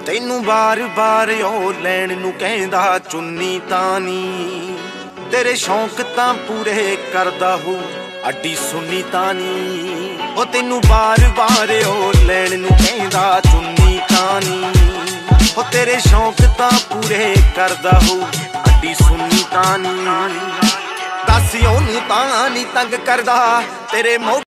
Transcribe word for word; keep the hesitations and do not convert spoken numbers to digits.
ਤੈਨੂੰ ਬਾਰ-ਬਾਰ ਉਹ ਲੈਣ ਨੂੰ ਕਹਿੰਦਾ ਚੁੰਨੀ ਤਾਨੀ, ਤੇਰੇ ਸ਼ੌਂਕ ਤਾਂ ਪੂਰੇ ਕਰਦਾ ਹੋ ਅੱਡੀ ਸੁੰਨੀ ਤਾਨੀ। ਉਹ ਤੈਨੂੰ ਬਾਰ-ਬਾਰ ਉਹ ਲੈਣ ਨੂੰ ਕਹਿੰਦਾ ਚੁੰਨੀ ਤਾਨੀ, ਉਹ ਤੇਰੇ ਸ਼ੌਂਕ ਤਾਂ ਪੂਰੇ ਕਰਦਾ ਹੋ ਅੱਡੀ ਸੁੰਨੀ ਤਾਨੀ। ਦੱਸ ਉਹਨੂੰ ਤਾਂ ਨੀ ਤੰਗ ਕਰਦਾ ਤੇਰੇ ਮੋ